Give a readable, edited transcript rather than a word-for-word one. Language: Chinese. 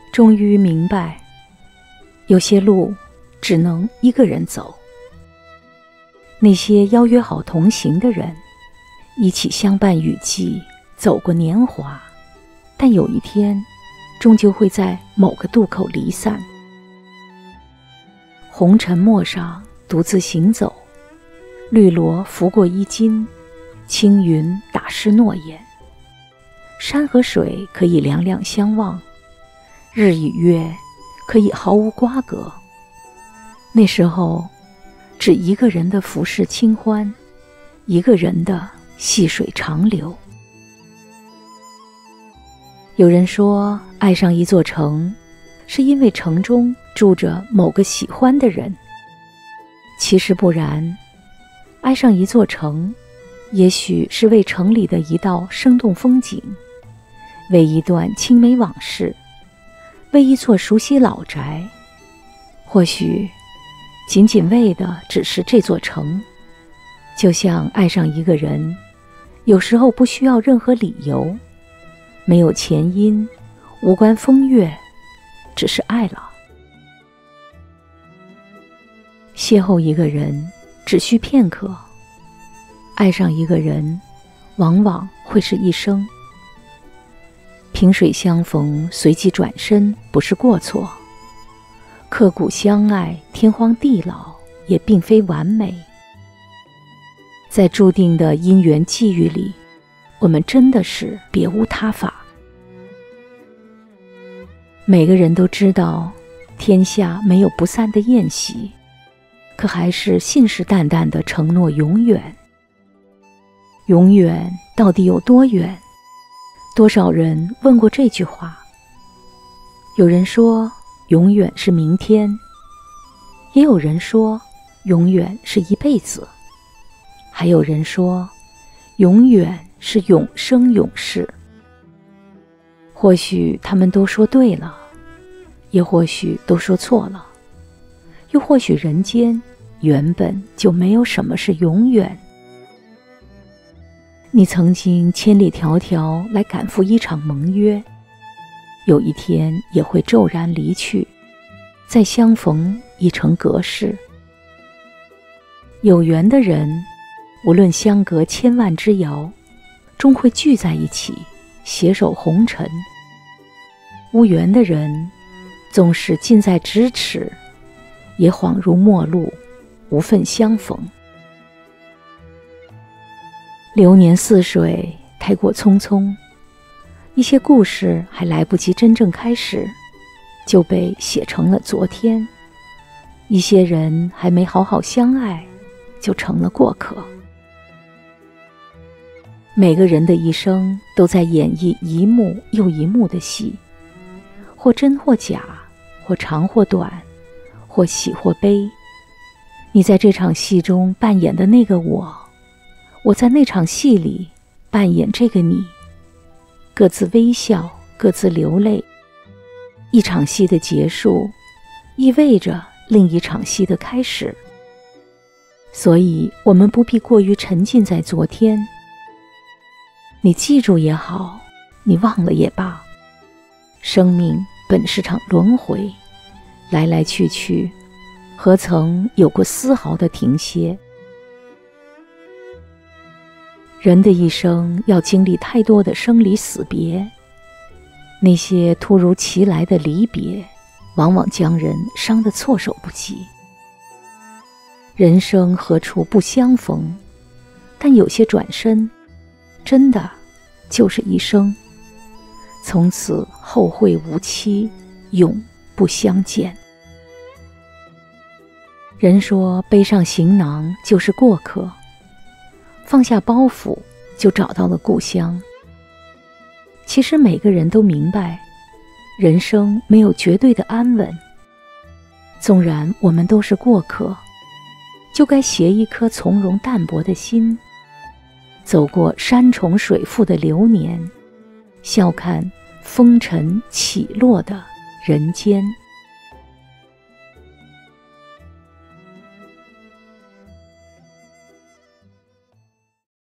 终于明白，有些路只能一个人走。那些邀约好同行的人，一起相伴雨季，走过年华，但有一天终究会在某个渡口离散。红尘陌上独自行走，绿萝拂过衣襟，青云打湿诺言。山和水可以两两相望，日与月可以毫无瓜葛。那时候只一个人的浮世清欢，一个人的细水长流。有人说，爱上一座城，是因为城中住着某个喜欢的人。其实不然，爱上一座城，也许是为城里的一道生动风景，为一段青梅往事，为一座熟悉老宅，或许仅仅为的只是这座城。就像爱上一个人，有时候不需要任何理由，没有前因，无关风月，只是爱了。邂逅一个人只需片刻，爱上一个人往往会是一生。萍水相逢，随即转身，不是过错；刻骨相爱，天荒地老，也并非完美。在注定的因缘际遇里，我们真的是别无他法。每个人都知道，天下没有不散的宴席，可还是信誓旦旦地承诺永远。永远到底有多远？多少人问过这句话？有人说永远是明天，也有人说永远是一辈子，还有人说永远是永生永世。或许他们都说对了，也或许都说错了，又或许人间原本就没有什么是永远。你曾经千里迢迢来赶赴一场盟约，有一天也会骤然离去，再相逢已成隔世。有缘的人，无论相隔千万之遥，终会聚在一起，携手红尘。无缘的人，纵使近在咫尺，也恍如陌路，无分相逢。流年似水，太过匆匆，一些故事还来不及真正开始，就被写成了昨天；一些人还没好好相爱，就成了过客。每个人的一生都在演绎一幕又一幕的戏，或真或假，或长或短，或喜或悲。你在这场戏中扮演的那个我在那场戏里扮演这个你，各自微笑，各自流泪。一场戏的结束，意味着另一场戏的开始。所以我们不必过于沉浸在昨天，你记住也好，你忘了也罢，生命本是场轮回，来来去去，何曾有过丝毫的停歇？人的一生要经历太多的生离死别，那些突如其来的离别，往往将人伤得措手不及。人生何处不相逢，但有些转身，真的就是一生，从此后会无期，永不相见。人说背上行囊就是过客，放下包袱就找到了故乡。其实每个人都明白，人生没有绝对的安稳，纵然我们都是过客，就该携一颗从容淡泊的心，走过山重水复的流年，笑看风尘起落的人间。